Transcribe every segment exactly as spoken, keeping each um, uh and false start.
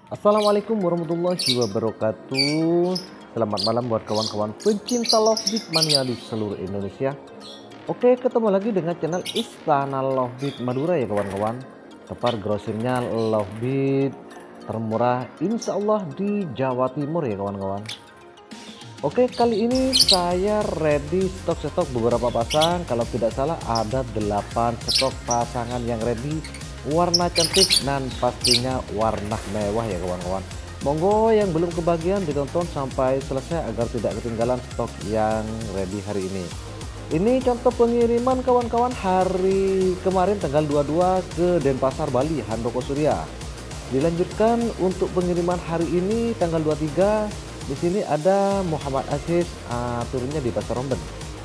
Assalamualaikum warahmatullahi wabarakatuh. Selamat malam buat kawan-kawan pencinta Lovebird mania di seluruh Indonesia. Oke, ketemu lagi dengan channel Istana Lovebird Madura ya kawan-kawan. Tempat grosirnya Lovebird termurah insya Allah di Jawa Timur ya kawan-kawan. Oke, kali ini saya ready stok-stok beberapa pasang. Kalau tidak salah ada delapan stok pasangan yang ready, warna cantik dan pastinya warna mewah ya kawan-kawan. Monggo yang belum kebagian ditonton sampai selesai agar tidak ketinggalan stok yang ready hari ini. Ini contoh pengiriman kawan-kawan hari kemarin tanggal dua puluh dua ke Denpasar, Bali, Handoko Surya. Dilanjutkan untuk pengiriman hari ini tanggal dua puluh tiga. Di sini ada Muhammad Aziz, uh, turunnya di Pasar Romben.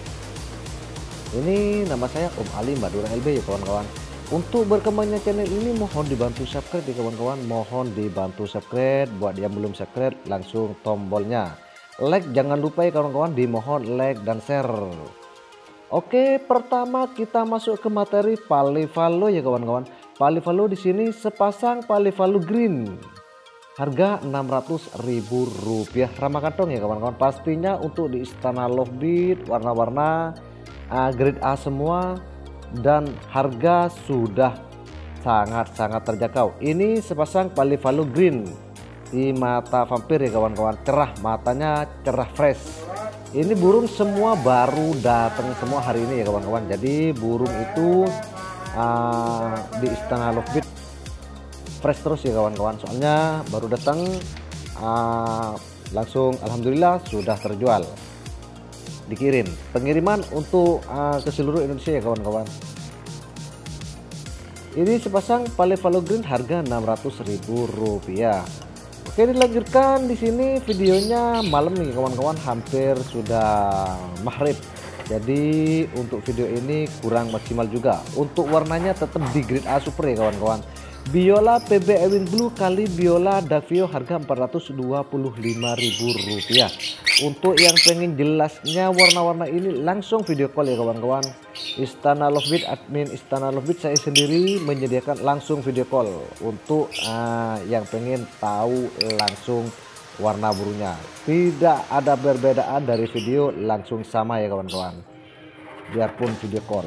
Ini nama saya Om Ali Madura L B ya kawan-kawan. Untuk berkembangnya channel ini mohon dibantu subscribe ya kawan-kawan. Mohon dibantu subscribe. Buat yang belum subscribe langsung tombolnya like, jangan lupa ya kawan-kawan, dimohon like dan share. Oke, pertama kita masuk ke materi Palivalo ya kawan-kawan. Palivalo di sini sepasang Palivalo green. Harga enam ratus ribu rupiah, ramah kantong ya kawan-kawan. Pastinya untuk di Istana Lovebird warna-warna uh, grade A semua dan harga sudah sangat-sangat terjangkau. Ini sepasang Palivalo green di mata vampir ya kawan-kawan, cerah, matanya cerah fresh. Ini burung semua baru datang semua hari ini ya kawan-kawan. Jadi burung itu uh, di Istana Lovebird fresh terus ya kawan-kawan, soalnya baru datang uh, langsung alhamdulillah sudah terjual, dikirim pengiriman untuk uh, ke seluruh Indonesia ya kawan-kawan. Ini sepasang Palivalo green harga enam ratus ribu rupiah. Oke, dilanjutkan di sini videonya malam nih kawan-kawan, hampir sudah maghrib. Jadi untuk video ini kurang maksimal juga. Untuk warnanya tetap di grade A super ya kawan-kawan. Biola P B Ewing Blue kali Biola Davio harga empat ratus dua puluh lima ribu rupiah. Untuk yang pengen jelasnya warna-warna ini langsung video call ya kawan-kawan. Istana Lovebird, admin Istana Lovebird saya sendiri menyediakan langsung video call untuk uh, yang pengen tahu langsung warna burungnya. Tidak ada perbedaan dari video, langsung sama ya kawan-kawan, biarpun video call.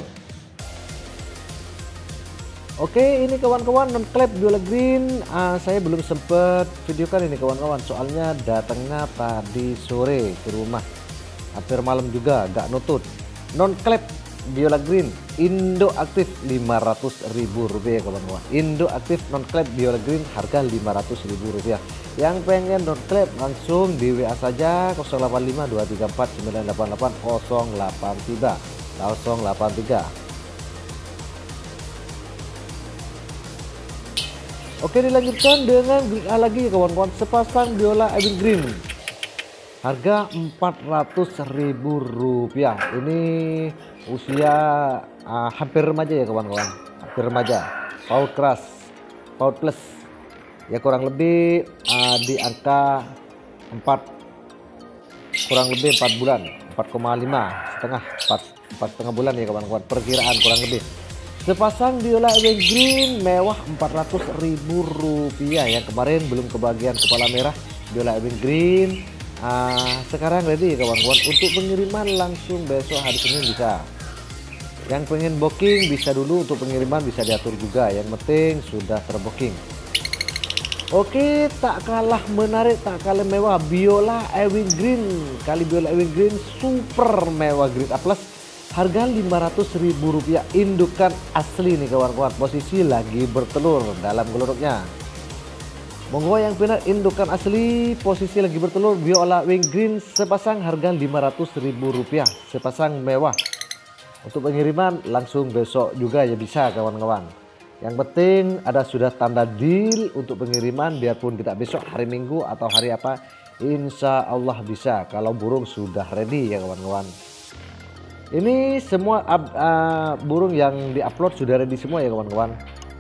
Oke, ini kawan-kawan non clap Biola green, uh, saya belum sempat videokan ini kawan-kawan, soalnya datangnya tadi sore ke rumah, hampir malam juga gak nutut. Non clap Biola green Indo aktif lima ratus ribu rupiah kawan-kawan. Indo aktif non clap Biola green harga lima ratus ribu rupiah. Yang pengen non clap langsung di W A saja nol delapan lima dua tiga empat sembilan delapan delapan nol delapan tiga nol delapan tiga. Oke, dilanjutkan dengan grade A lagi kawan-kawan, sepasang Biola Ewing green harga empat ratus ribu rupiah. Ini usia uh, hampir remaja ya kawan-kawan, hampir remaja, paut keras, paut plus ya, kurang lebih uh, di angka empat, kurang lebih empat bulan, empat koma lima setengah, empat setengah bulan ya kawan-kawan, perkiraan kurang lebih. Sepasang Biola Ewing green mewah empat ratus ribu rupiah. Yang kemarin belum kebagian kepala merah Biola Ewing green, uh, sekarang ready ya kawan-kawan untuk pengiriman langsung besok hari Senin bisa. Yang pengen booking bisa dulu, untuk pengiriman bisa diatur juga, yang penting sudah terbooking. Oke, tak kalah menarik, tak kalah mewah Biola Ewing green kali Biola Ewing green super mewah grade A plus harga lima ratus ribu rupiah. Indukan asli nih kawan-kawan, posisi lagi bertelur dalam geloroknya. Monggo yang benar indukan asli posisi lagi bertelur Biola Ewing green sepasang harga lima ratus ribu rupiah, sepasang mewah. Untuk pengiriman langsung besok juga ya bisa kawan-kawan. Yang penting ada sudah tanda deal untuk pengiriman, biarpun tidak besok, hari Minggu atau hari apa, insya Allah bisa kalau burung sudah ready ya kawan-kawan. Ini semua uh, uh, burung yang diupload sudah ready semua ya kawan-kawan.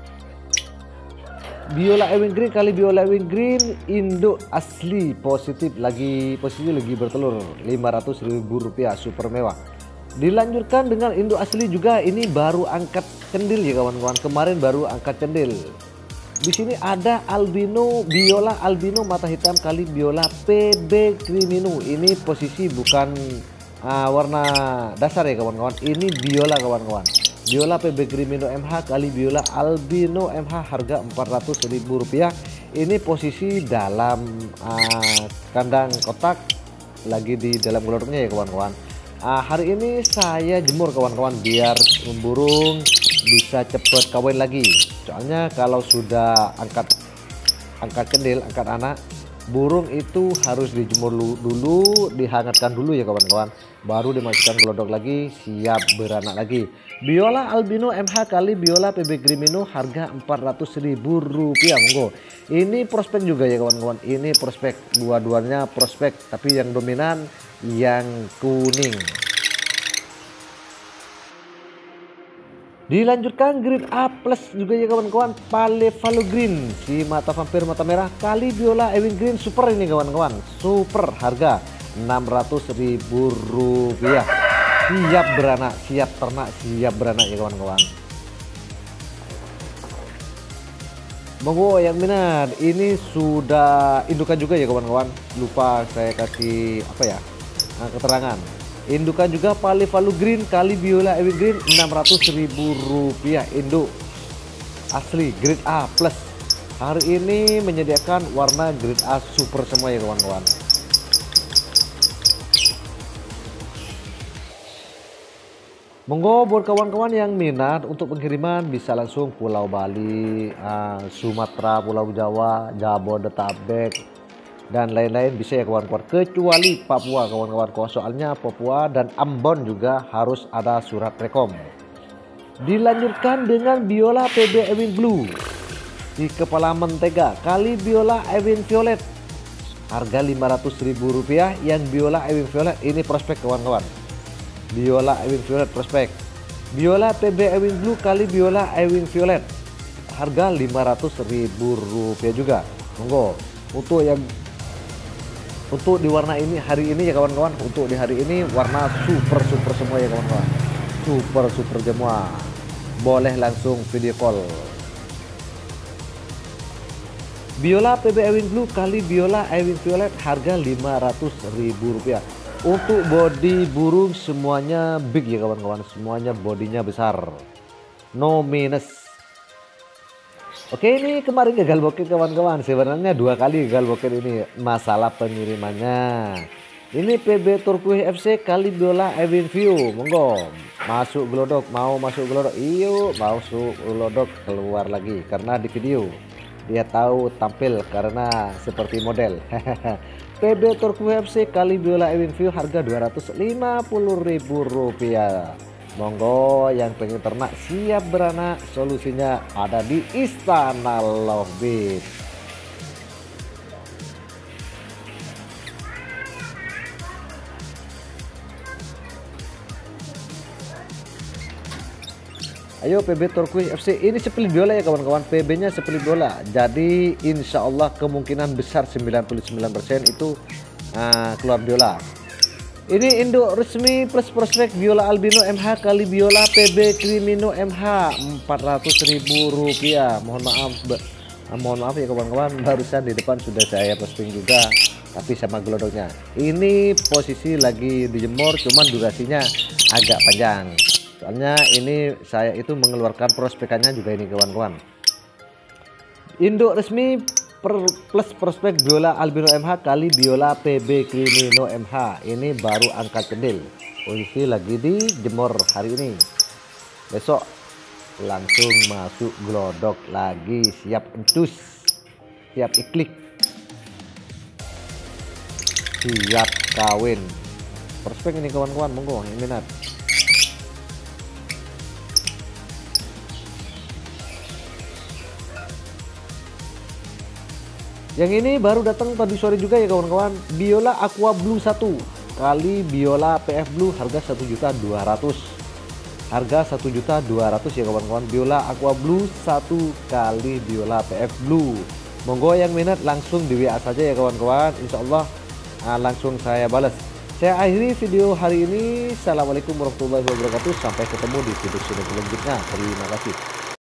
Biola Ewing green kali Biola Ewing green induk asli positif, lagi posisi lagi bertelur, lima ratus ribu rupiah, super mewah. Dilanjutkan dengan induk asli juga, ini baru angkat cendil ya kawan-kawan, kemarin baru angkat cendil. Di sini ada albino, biola albino mata hitam kali biola P B Crimino. Ini posisi bukan uh, warna dasar ya kawan-kawan. Ini biola kawan-kawan. Biola P B Crimino M H kali biola albino M H, harga empat ratus ribu rupiah. Ini posisi dalam uh, kandang kotak, lagi di dalam gelodoknya ya kawan-kawan. Uh, hari ini saya jemur kawan-kawan biar burung bisa cepet kawin lagi. Soalnya kalau sudah angkat angkat kendil, angkat anak, burung itu harus dijemur dulu, dihangatkan dulu ya kawan-kawan, baru dimasukkan gelodok lagi, siap beranak lagi. Biola albino M H kali biola P B Crimino, harga empat ratus ribu rupiah. Monggo. Ini prospek juga ya kawan-kawan. Ini prospek, dua-duanya prospek, tapi yang dominan yang kuning. Dilanjutkan grade A plus juga ya kawan-kawan, Palefalo Green, si mata vampir mata merah kali biola Ewing Green super ini kawan-kawan, super, harga enam ratus ribu rupiah. Siap beranak, siap ternak, siap beranak ya kawan-kawan. Monggo yang minat, ini sudah indukan juga ya kawan-kawan. Lupa saya kasih apa ya, nah, keterangan. Indukan juga Palefalo Green kali biola Ewing Green, enam ratus ribu rupiah. Induk asli grade A plus. Hari ini menyediakan warna grade A super semua ya kawan-kawan. Monggo buat kawan-kawan yang minat untuk pengiriman bisa langsung Pulau Bali, uh, Sumatera, Pulau Jawa, Jabodetabek dan lain-lain bisa ya kawan-kawan, kecuali Papua kawan-kawan. Soalnya Papua dan Ambon juga harus ada surat rekom. Dilanjutkan dengan biola P B Ewing Blue di kepala mentega kali biola Ewing Violet, harga lima ratus ribu rupiah. Yang biola Ewing Violet ini prospek kawan-kawan. Biola Ewing Violet prospek. Biola P B Ewing Blue kali biola Ewing Violet, harga lima ratus ribu rupiah juga. Monggo untuk yang untuk di warna ini hari ini ya kawan-kawan, untuk di hari ini warna super super semua ya kawan-kawan, super super semua. Boleh langsung video call. Biola P B Ewing Blue kali biola Ewing Violet, harga lima ratus ribu rupiah. Untuk body burung semuanya big ya kawan-kawan, semuanya bodinya besar, no minus. Oke, ini kemarin gagal bokir kawan-kawan, sebenarnya dua kali gagal bokir ini, masalah pengirimannya. Ini P B Turquoise F C kali biola Ewing View. Monggo masuk gelodok, mau masuk gelodok, iyo masuk gelodok, keluar lagi karena di video dia tahu tampil karena seperti model. P B Turquoise F C kali biola Ewing View, harga dua ratus lima puluh ribu rupiah. Monggo yang pengen ternak siap beranak, solusinya ada di Istana Lovebird. Ayo P B Turquoise F C, ini split biola ya kawan-kawan, P B-nya split biola. Jadi insya Allah kemungkinan besar sembilan puluh sembilan persen itu uh, keluar biola. Ini induk resmi plus prospek biola albino M H kali biola P B Crimino M H, empat ratus ribu rupiah. Mohon maaf, mohon maaf ya kawan-kawan, barusan di depan sudah saya posting juga, tapi sama gelodoknya. Ini posisi lagi dijemur, cuman durasinya agak panjang. Soalnya ini saya itu mengeluarkan prospekannya juga ini kawan-kawan. Induk resmi plus prospek biola albino M H kali biola P B Crimino M H, ini baru angkat kendil, posisi lagi dijemur hari ini. Besok langsung masuk gelodok lagi, siap encus, siap iklik, siap kawin. Prospek ini kawan-kawan, monggo yang minat. Yang ini baru datang tadi sore juga ya kawan-kawan, biola Aqua Blue satu kali biola P F Blue, harga satu juta dua ratus ribu. Harga satu juta dua ratus ribu ya kawan-kawan, biola Aqua Blue satu kali biola P F Blue. Monggo yang minat langsung di W A saja ya kawan-kawan, insya Allah uh, langsung saya balas. Saya akhiri video hari ini. Assalamualaikum warahmatullahi wabarakatuh. Sampai ketemu di video selanjutnya. Terima kasih.